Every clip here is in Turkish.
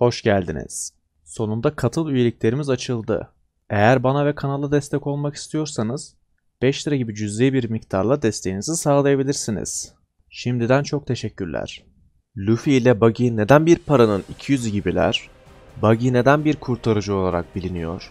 Hoş geldiniz. Sonunda katıl üyeliklerimiz açıldı. Eğer bana ve kanala destek olmak istiyorsanız 5 lira gibi cüzi bir miktarla desteğinizi sağlayabilirsiniz. Şimdiden çok teşekkürler. Luffy ile Buggy neden bir paranın 200'ü gibiler? Buggy neden bir kurtarıcı olarak biliniyor?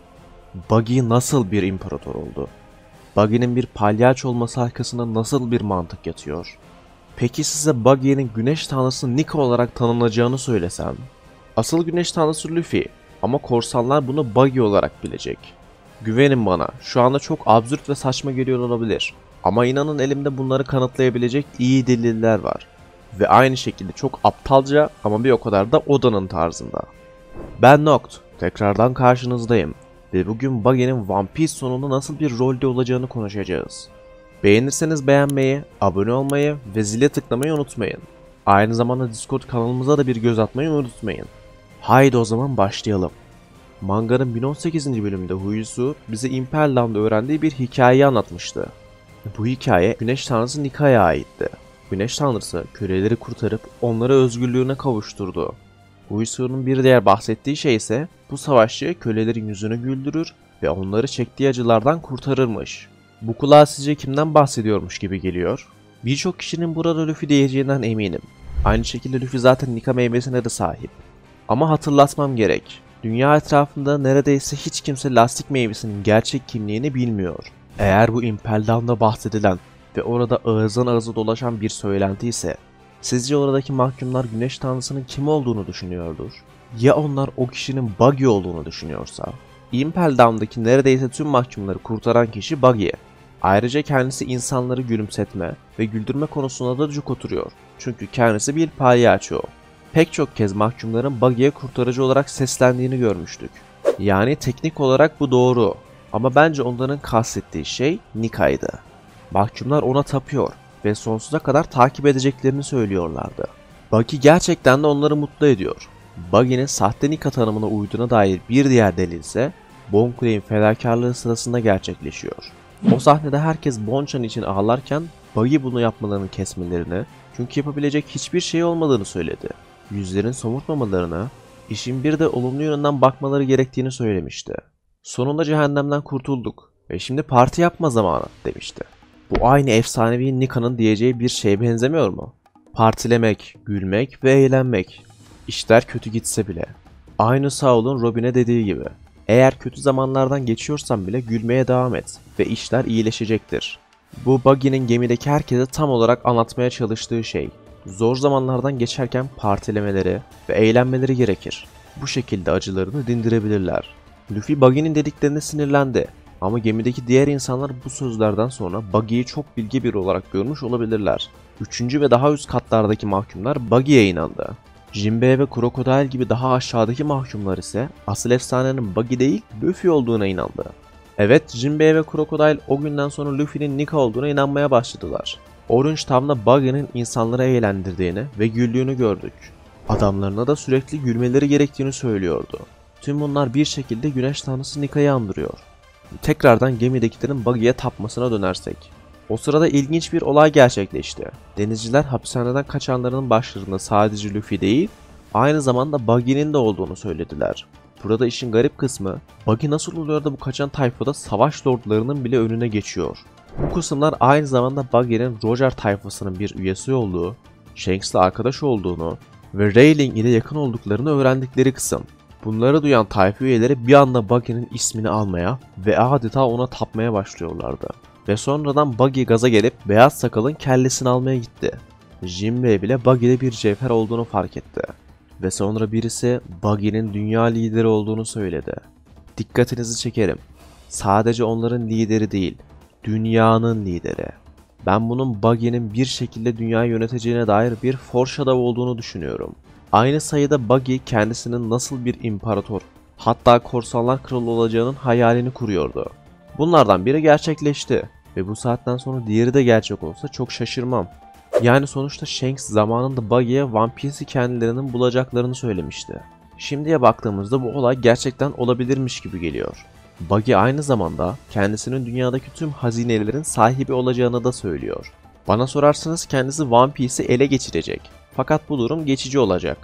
Buggy nasıl bir imparator oldu? Buggy'nin bir palyaço olması arkasında nasıl bir mantık yatıyor? Peki size Buggy'nin güneş tanrısı Nika olarak tanımlanacağını söylesem? Asıl güneş tanrısı Luffy ama korsanlar bunu Buggy olarak bilecek. Güvenin bana, şu anda çok absürt ve saçma geliyor olabilir. Ama inanın elimde bunları kanıtlayabilecek iyi deliller var. Ve aynı şekilde çok aptalca ama bir o kadar da Oda'nın tarzında. Ben Noct, tekrardan karşınızdayım. Ve bugün Buggy'nin One Piece sonunda nasıl bir rolde olacağını konuşacağız. Beğenirseniz beğenmeyi, abone olmayı ve zile tıklamayı unutmayın. Aynı zamanda Discord kanalımıza da bir göz atmayı unutmayın. Haydi o zaman başlayalım. Manganın 1018. bölümünde Huyusu bize Impel Down'da öğrendiği bir hikayeyi anlatmıştı. Bu hikaye Güneş Tanrısı Nika'ya aitti. Güneş Tanrısı köleleri kurtarıp onları özgürlüğüne kavuşturdu. Huyusu'nun bir diğer bahsettiği şey ise bu savaşçı kölelerin yüzünü güldürür ve onları çektiği acılardan kurtarırmış. Bu kulağa sizce kimden bahsediyormuş gibi geliyor? Birçok kişinin burada Luffy diyeceğinden eminim. Aynı şekilde Luffy zaten Nika meyvesine de sahip. Ama hatırlatmam gerek. Dünya etrafında neredeyse hiç kimse lastik meyvesinin gerçek kimliğini bilmiyor. Eğer bu Impel Down'da bahsedilen ve orada ağızdan ağıza dolaşan bir söylenti ise, sizce oradaki mahkumlar Güneş Tanrısı'nın kim olduğunu düşünüyordur? Ya onlar o kişinin Buggy olduğunu düşünüyorsa? Impel Down'daki neredeyse tüm mahkumları kurtaran kişi Buggy. Ayrıca kendisi insanları gülümsetme ve güldürme konusunda da cuk oturuyor. Çünkü kendisi bir palyaço. Pek çok kez mahkumların Buggy'ye kurtarıcı olarak seslendiğini görmüştük. Yani teknik olarak bu doğru. Ama bence onların kastettiği şey Nika'ydı. Mahkumlar ona tapıyor ve sonsuza kadar takip edeceklerini söylüyorlardı. Buggy gerçekten de onları mutlu ediyor. Buggy'nin sahte Nika tanımına uyduğuna dair bir diğer delil ise Bon Clay'in fedakarlığı sırasında gerçekleşiyor. O sahnede herkes Bonchan için ağlarken Buggy bunu yapmalarını kesmelerini, çünkü yapabilecek hiçbir şey olmadığını söyledi. Yüzlerin somurtmamalarını, işin bir de olumlu yönünden bakmaları gerektiğini söylemişti. Sonunda cehennemden kurtulduk ve şimdi parti yapma zamanı demişti. Bu aynı efsanevi Nika'nın diyeceği bir şeye benzemiyor mu? Partilemek, gülmek ve eğlenmek. İşler kötü gitse bile. Aynı Saul'un Robin'e dediği gibi. Eğer kötü zamanlardan geçiyorsan bile gülmeye devam et ve işler iyileşecektir. Bu Buggy'nin gemideki herkese tam olarak anlatmaya çalıştığı şey. Zor zamanlardan geçerken partilemeleri ve eğlenmeleri gerekir. Bu şekilde acılarını dindirebilirler. Luffy Buggy'nin dediklerine sinirlendi. Ama gemideki diğer insanlar bu sözlerden sonra Buggy'yi çok bilge biri olarak görmüş olabilirler. Üçüncü ve daha üst katlardaki mahkumlar Buggy'ye inandı. Jinbei ve Crocodile gibi daha aşağıdaki mahkumlar ise asıl efsanenin Buggy değil Luffy olduğuna inandı. Evet, Jinbei ve Crocodile o günden sonra Luffy'nin Nika olduğuna inanmaya başladılar. Orange Town'da Buggy'nin insanları eğlendirdiğini ve güldüğünü gördük. Adamlarına da sürekli gülmeleri gerektiğini söylüyordu. Tüm bunlar bir şekilde Güneş Tanrısı Nika'yı andırıyor. Tekrardan gemidekilerin Buggy'ye tapmasına dönersek. O sırada ilginç bir olay gerçekleşti. Denizciler hapishaneden kaçanların başlarında sadece Luffy değil, aynı zamanda Buggy'nin de olduğunu söylediler. Burada işin garip kısmı, Buggy nasıl oluyor da bu kaçan tayfada savaş lordlarının bile önüne geçiyor. Bu kısımlar aynı zamanda Buggy'nin Roger tayfasının bir üyesi olduğu, Shanks'le arkadaş olduğunu ve Rayleigh ile yakın olduklarını öğrendikleri kısım. Bunları duyan tayfa üyeleri bir anda Buggy'nin ismini almaya ve adeta ona tapmaya başlıyorlardı. Ve sonradan Buggy gaza gelip beyaz sakalın kellesini almaya gitti. Jinbei bile Buggy'de bir cevher olduğunu fark etti. Ve sonra birisi Buggy'nin dünya lideri olduğunu söyledi. Dikkatinizi çekerim. Sadece onların lideri değil, dünyanın lideri. Ben bunun Buggy'nin bir şekilde dünyayı yöneteceğine dair bir foreshadow olduğunu düşünüyorum. Aynı sayıda Buggy kendisinin nasıl bir imparator, hatta korsanlar kralı olacağının hayalini kuruyordu. Bunlardan biri gerçekleşti ve bu saatten sonra diğeri de gerçek olsa çok şaşırmam. Yani sonuçta Shanks zamanında Buggy'ye One Piece'i kendilerinin bulacaklarını söylemişti. Şimdiye baktığımızda bu olay gerçekten olabilirmiş gibi geliyor. Buggy aynı zamanda kendisinin dünyadaki tüm hazinelerin sahibi olacağını da söylüyor. Bana sorarsanız kendisi One Piece'i ele geçirecek. Fakat bu durum geçici olacak.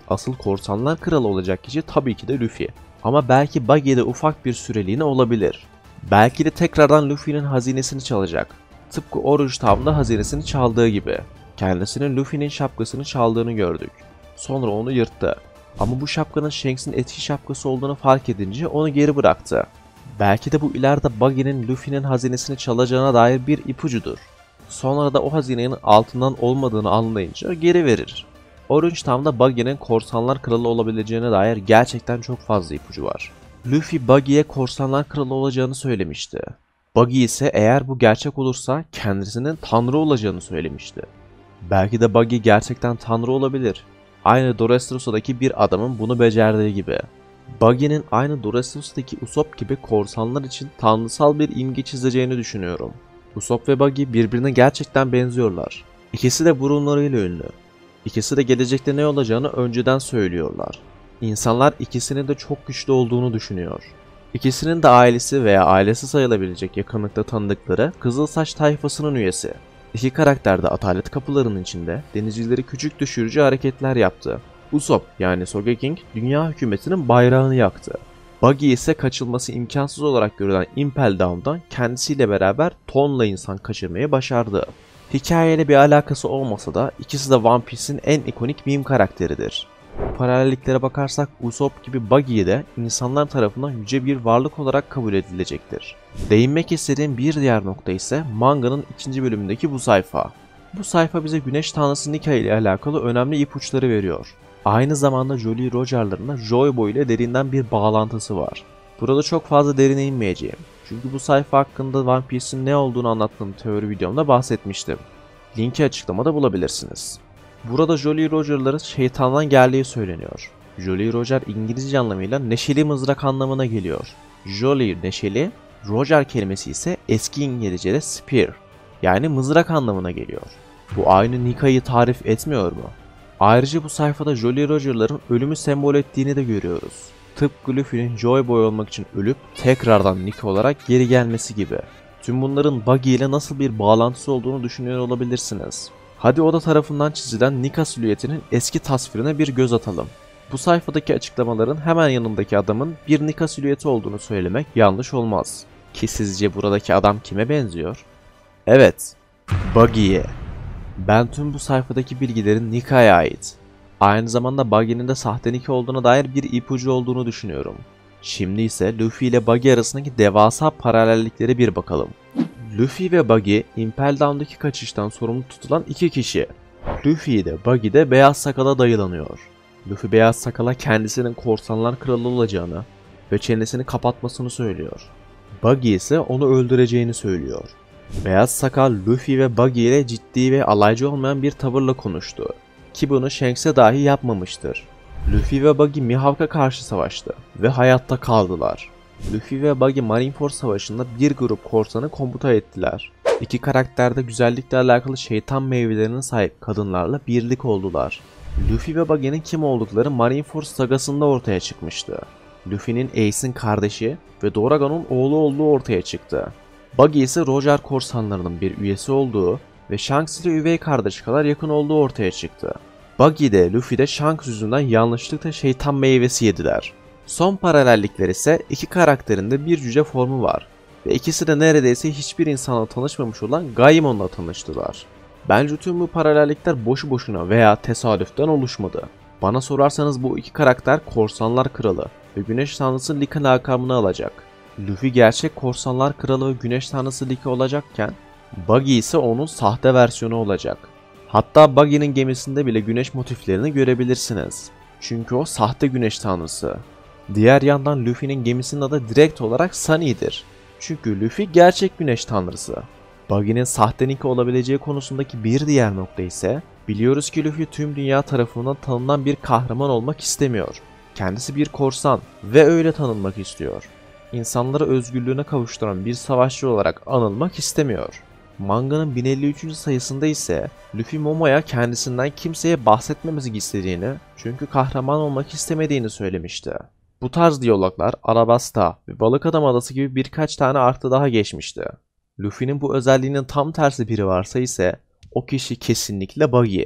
asıl korsanlar kralı olacak kişi tabii ki de Luffy. Ama belki Buggy'de ufak bir süreliğine olabilir. Belki de tekrardan Luffy'nin hazinesini çalacak. Tıpkı Orange Town'da hazinesini çaldığı gibi. Kendisinin Luffy'nin şapkasını çaldığını gördük. Sonra onu yırttı. Ama bu şapkanın Shanks'in eski şapkası olduğunu fark edince onu geri bıraktı. Belki de bu ileride Buggy'nin Luffy'nin hazinesini çalacağına dair bir ipucudur. Sonra da o hazinenin altından olmadığını anlayınca geri verir. Orange Town'da Buggy'nin korsanlar kralı olabileceğine dair gerçekten çok fazla ipucu var. Luffy Buggy'ye korsanlar kralı olacağını söylemişti. Buggy ise eğer bu gerçek olursa kendisinin tanrı olacağını söylemişti. Belki de Buggy gerçekten tanrı olabilir. Aynı Dressrosa'daki bir adamın bunu becerdiği gibi. Buggy'nin aynı Dressrosa'daki Usopp gibi korsanlar için tanrısal bir imge çizeceğini düşünüyorum. Usopp ve Buggy birbirine gerçekten benziyorlar. İkisi de burunlarıyla ünlü. İkisi de gelecekte ne olacağını önceden söylüyorlar. İnsanlar ikisinin de çok güçlü olduğunu düşünüyor. İkisinin de ailesi veya ailesi sayılabilecek yakınlıkta tanıdıkları Kızılsaç tayfasının üyesi. İki karakter de atalet kapılarının içinde denizcileri küçük düşürücü hareketler yaptı. Usopp yani Sogeking dünya hükümetinin bayrağını yaktı. Buggy ise kaçılması imkansız olarak görülen Impel Down'dan kendisiyle beraber tonla insan kaçırmayı başardı. Hikayeyle bir alakası olmasa da ikisi de One Piece'in en ikonik meme karakteridir. Paralelliklere bakarsak Usopp gibi Buggy de insanlar tarafından yüce bir varlık olarak kabul edilecektir. Değinmek istediğim bir diğer nokta ise manganın 2. bölümündeki bu sayfa. Bu sayfa bize güneş tanrısı Nika ile alakalı önemli ipuçları veriyor. Aynı zamanda Jolly Roger'larında Joy Boy ile derinden bir bağlantısı var. Burada çok fazla derine inmeyeceğim. Çünkü bu sayfa hakkında One Piece'in ne olduğunu anlattığım teori videomda bahsetmiştim. Linki açıklamada bulabilirsiniz. Burada Jolly Roger'ların şeytandan geldiği söyleniyor. Jolly Roger İngilizce anlamıyla neşeli mızrak anlamına geliyor. Jolly neşeli, Roger kelimesi ise eski İngilizce'de spear yani mızrak anlamına geliyor. Bu aynı Nika'yı tarif etmiyor mu? Ayrıca bu sayfada Jolly Roger'ların ölümü sembol ettiğini de görüyoruz. Tıpkı Luffy'nin Joy Boy olmak için ölüp tekrardan Nika olarak geri gelmesi gibi. Tüm bunların Buggy ile nasıl bir bağlantısı olduğunu düşünüyor olabilirsiniz. Hadi Oda tarafından çizilen Nika silüetinin eski tasvirine bir göz atalım. Bu sayfadaki açıklamaların hemen yanındaki adamın bir Nika silüeti olduğunu söylemek yanlış olmaz. Ki sizce buradaki adam kime benziyor? Evet, Buggy'ye. Ben tüm bu sayfadaki bilgilerin Nika'ya ait. Aynı zamanda Buggy'nin de sahte Nika olduğuna dair bir ipucu olduğunu düşünüyorum. Şimdi ise Luffy ile Buggy arasındaki devasa paralelliklere bir bakalım. Luffy ve Buggy, Impel Down'daki kaçıştan sorumlu tutulan iki kişi. Luffy de Buggy de Beyaz Sakal'a dayılanıyor. Luffy Beyaz Sakal'a kendisinin korsanlar kralı olacağını ve çenesini kapatmasını söylüyor. Buggy ise onu öldüreceğini söylüyor. Beyaz Sakal, Luffy ve Buggy ile ciddi ve alaycı olmayan bir tavırla konuştu. Ki bunu Shanks'e dahi yapmamıştır. Luffy ve Buggy Mihawk'a karşı savaştı ve hayatta kaldılar. Luffy ve Buggy Marineford Savaşı'nda bir grup korsanı komuta ettiler. İki karakter de güzellikle alakalı şeytan meyvelerine sahip kadınlarla birlik oldular. Luffy ve Buggy'nin kim oldukları Marineford sagasında ortaya çıkmıştı. Luffy'nin Ace'in kardeşi ve Doragon'un oğlu olduğu ortaya çıktı. Buggy ise Roger korsanlarının bir üyesi olduğu ve Shanks ile üvey kardeşi kadar yakın olduğu ortaya çıktı. Buggy de Luffy de Shanks yüzünden yanlışlıkla şeytan meyvesi yediler. Son paralellikler ise iki karakterin de bir cüce formu var ve ikisi de neredeyse hiçbir insanla tanışmamış olan Gaimon'la tanıştılar. Bence tüm bu paralellikler boşu boşuna veya tesadüften oluşmadı. Bana sorarsanız bu iki karakter korsanlar kralı ve güneş tanrısı Lika lakabını alacak. Luffy gerçek korsanlar kralı ve güneş tanrısı Lika olacakken Buggy ise onun sahte versiyonu olacak. Hatta Buggy'nin gemisinde bile güneş motiflerini görebilirsiniz. Çünkü o sahte güneş tanrısı. Diğer yandan Luffy'nin gemisinin adı direkt olarak Sunny'dir. Çünkü Luffy gerçek güneş tanrısı. Buggy'nin sahte Nika olabileceği konusundaki bir diğer nokta ise biliyoruz ki Luffy tüm dünya tarafından tanınan bir kahraman olmak istemiyor. Kendisi bir korsan ve öyle tanınmak istiyor. İnsanları özgürlüğüne kavuşturan bir savaşçı olarak anılmak istemiyor. Manganın 1053. sayısında ise Luffy Momo'ya kendisinden kimseye bahsetmemesi istediğini çünkü kahraman olmak istemediğini söylemişti. Bu tarz diyaloglar Arabasta ve Balık Adam Adası gibi birkaç tane arka daha geçmişti. Luffy'nin bu özelliğinin tam tersi biri varsa ise o kişi kesinlikle Buggy.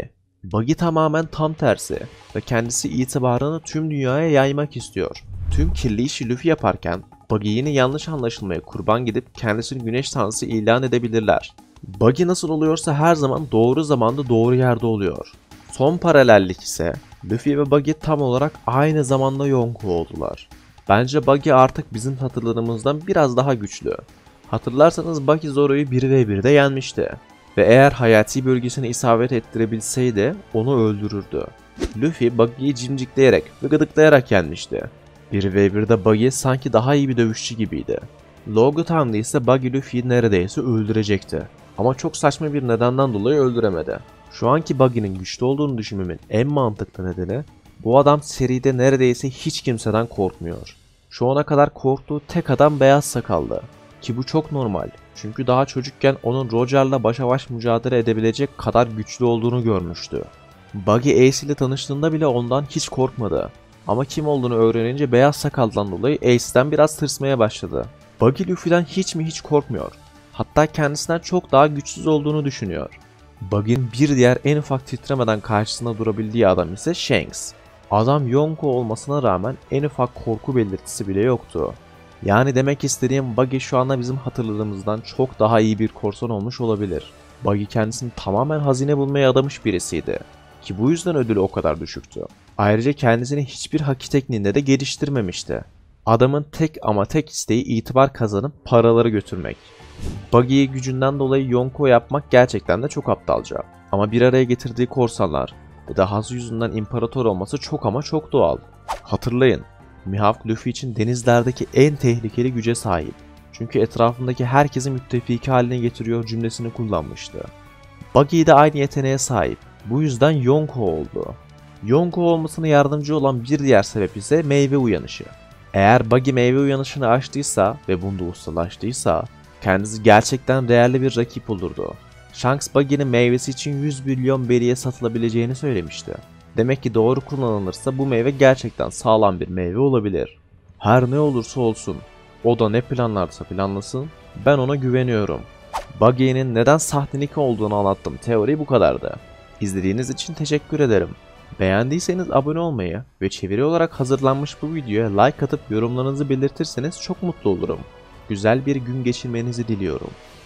Buggy tamamen tam tersi ve kendisi itibarını tüm dünyaya yaymak istiyor. Tüm kirli işi Luffy yaparken Buggy yine yanlış anlaşılmaya kurban gidip kendisini güneş tanrısı ilan edebilirler. Buggy nasıl oluyorsa her zaman doğru zamanda doğru yerde oluyor. Son paralellik ise Luffy ve Buggy tam olarak aynı zamanda Yonko oldular. Bence Buggy artık bizim hatırladığımızdan biraz daha güçlü. Hatırlarsanız Buggy Zoro'yu 1v1'de yenmişti. Ve eğer hayati bölgesine isabet ettirebilseydi onu öldürürdü. Luffy Buggy'yi cimcikleyerek ve gıdıklayarak yenmişti. 1v1'de Buggy sanki daha iyi bir dövüşçü gibiydi. Logotan'da ise Buggy Luffy'yi neredeyse öldürecekti. Ama çok saçma bir nedenden dolayı öldüremedi. Şu anki Buggy'nin güçlü olduğunu düşünmemin en mantıklı nedeni bu adam seride neredeyse hiç kimseden korkmuyor. Şu ana kadar korktuğu tek adam Beyaz Sakallı. Ki bu çok normal. Çünkü daha çocukken onun Roger'la başa baş mücadele edebilecek kadar güçlü olduğunu görmüştü. Buggy Ace ile tanıştığında bile ondan hiç korkmadı. Ama kim olduğunu öğrenince Beyaz Sakal'dan dolayı Ace'den biraz tırsmaya başladı. Buggy Luffy'den hiç mi hiç korkmuyor. Hatta kendisinden çok daha güçsüz olduğunu düşünüyor. Buggy'nin bir diğer en ufak titremeden karşısında durabildiği adam ise Shanks. Adam Yonko olmasına rağmen en ufak korku belirtisi bile yoktu. Yani demek istediğim Buggy şu anda bizim hatırladığımızdan çok daha iyi bir korsan olmuş olabilir. Buggy kendisini tamamen hazine bulmaya adamış birisiydi. Ki bu yüzden ödülü o kadar düşüktü. Ayrıca kendisini hiçbir haki tekniğinde de geliştirmemişti. Adamın tek ama tek isteği itibar kazanıp paraları götürmek. Buggy'yi gücünden dolayı Yonko yapmak gerçekten de çok aptalca. Ama bir araya getirdiği korsanlar ve dahası yüzünden imparator olması çok ama çok doğal. Hatırlayın. Mihawk Luffy için denizlerdeki en tehlikeli güce sahip. Çünkü etrafındaki herkesi müttefiki haline getiriyor cümlesini kullanmıştı. Buggy de aynı yeteneğe sahip. Bu yüzden Yonko oldu. Yonko olmasına yardımcı olan bir diğer sebep ise meyve uyanışı. Eğer Buggy meyve uyanışını açtıysa ve bunda ustalaştıysa kendisi gerçekten değerli bir rakip olurdu. Shanks Buggy'nin meyvesi için 100 milyon beriye satılabileceğini söylemişti. Demek ki doğru kullanılırsa bu meyve gerçekten sağlam bir meyve olabilir. Her ne olursa olsun, o da ne planlarsa planlasın, ben ona güveniyorum. Buggy'nin neden sahtenik olduğunu anlattım. Teori bu kadardı. İzlediğiniz için teşekkür ederim. Beğendiyseniz abone olmayı ve çeviri olarak hazırlanmış bu videoya like atıp yorumlarınızı belirtirseniz çok mutlu olurum. Güzel bir gün geçirmenizi diliyorum.